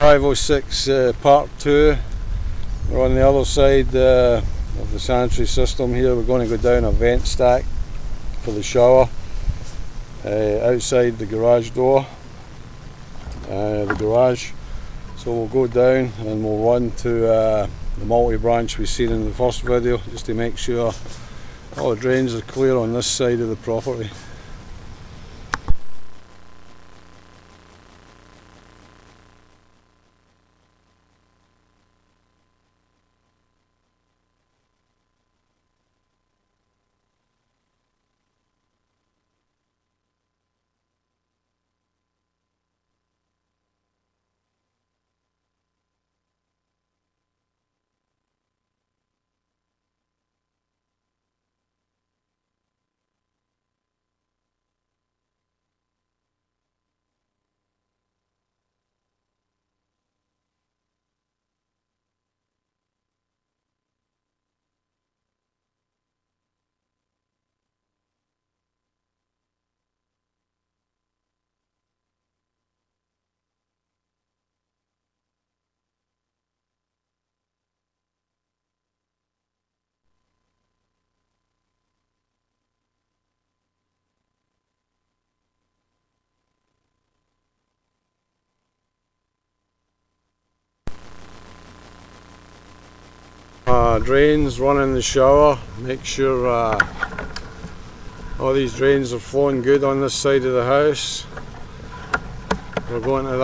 506 part 2. We're on the other side of the sanitary system here. We're going to go down a vent stack for the shower outside the garage door, the garage. So we'll go down and we'll run to the multi-branch we've seen in the first video, just to make sure all the drains are clear on this side of the property. Drains running the shower. Make sure all these drains are flowing good on this side of the house. We're going to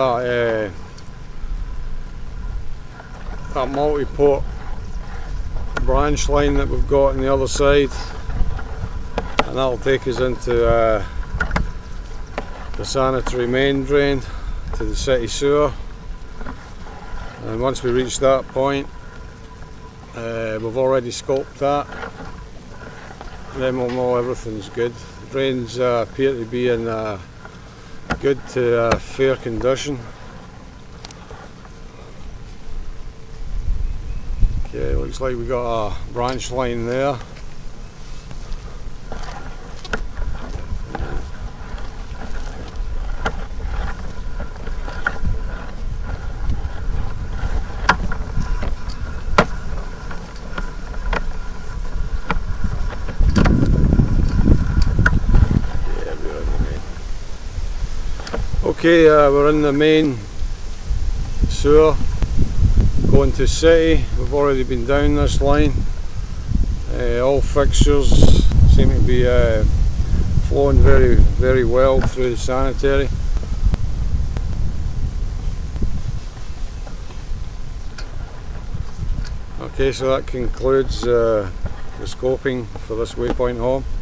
that multi-port branch line that we've got on the other side, and that'll take us into the sanitary main drain to the city sewer. And once we reach that point, we've already scoped that, then we'll know everything's good. The drains appear to be in good to fair condition. Okay, looks like we got a branch line there. Okay, we're in the main sewer going to city. We've already been down this line. All fixtures seem to be flowing very well through the sanitary. Okay, so that concludes the scoping for this Waypoint home.